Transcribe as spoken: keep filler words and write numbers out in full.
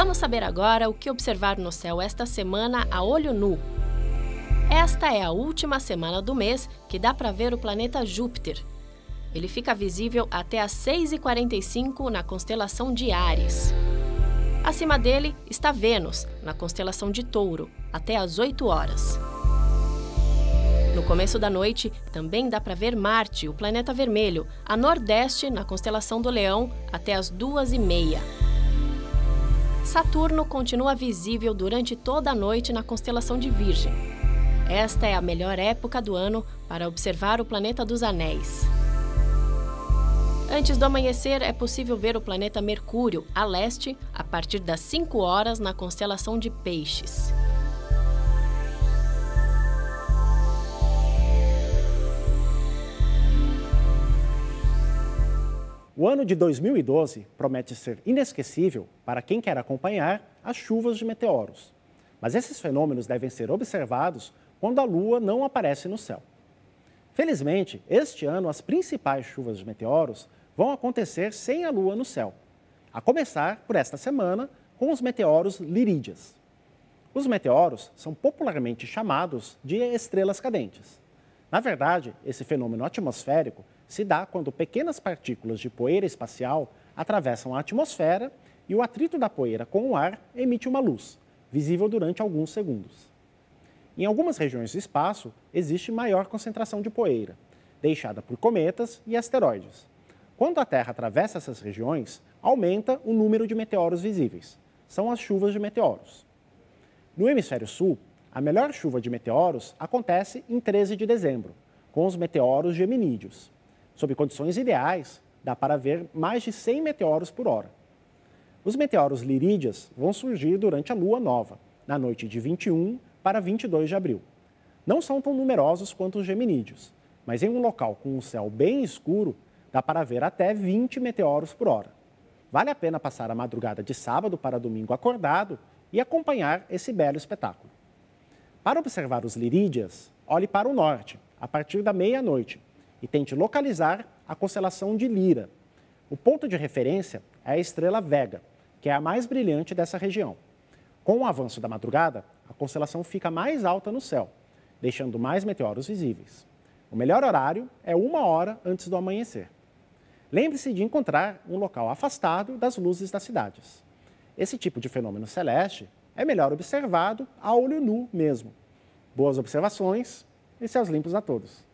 Vamos saber agora o que observar no céu esta semana a olho nu. Esta é a última semana do mês que dá para ver o planeta Júpiter. Ele fica visível até às seis e quarenta e cinco na constelação de Áries. Acima dele está Vênus, na constelação de Touro, até às oito horas. No começo da noite, também dá para ver Marte, o planeta vermelho, a nordeste, na constelação do Leão, até às duas e meia. Saturno continua visível durante toda a noite na constelação de Virgem. Esta é a melhor época do ano para observar o planeta dos anéis. Antes do amanhecer, é possível ver o planeta Mercúrio, a leste, a partir das cinco horas na constelação de Peixes. O ano de dois mil e doze promete ser inesquecível para quem quer acompanhar as chuvas de meteoros. Mas esses fenômenos devem ser observados quando a Lua não aparece no céu. Felizmente, este ano as principais chuvas de meteoros vão acontecer sem a Lua no céu, a começar por esta semana com os meteoros Lirídeas. Os meteoros são popularmente chamados de estrelas cadentes. Na verdade, esse fenômeno atmosférico se dá quando pequenas partículas de poeira espacial atravessam a atmosfera e o atrito da poeira com o ar emite uma luz, visível durante alguns segundos. Em algumas regiões do espaço, existe maior concentração de poeira, deixada por cometas e asteroides. Quando a Terra atravessa essas regiões, aumenta o número de meteoros visíveis. São as chuvas de meteoros. No hemisfério sul, a melhor chuva de meteoros acontece em treze de dezembro, com os meteoros geminídeos. Sob condições ideais, dá para ver mais de cem meteoros por hora. Os meteoros Lirídeas vão surgir durante a lua nova, na noite de vinte e um para vinte e dois de abril. Não são tão numerosos quanto os geminídeos, mas em um local com um céu bem escuro, dá para ver até vinte meteoros por hora. Vale a pena passar a madrugada de sábado para domingo acordado e acompanhar esse belo espetáculo. Para observar os Lirídeas, olhe para o norte, a partir da meia-noite, e tente localizar a constelação de Lira. O ponto de referência é a estrela Vega, que é a mais brilhante dessa região. Com o avanço da madrugada, a constelação fica mais alta no céu, deixando mais meteoros visíveis. O melhor horário é uma hora antes do amanhecer. Lembre-se de encontrar um local afastado das luzes das cidades. Esse tipo de fenômeno celeste é melhor observado a olho nu mesmo. Boas observações e céus limpos a todos.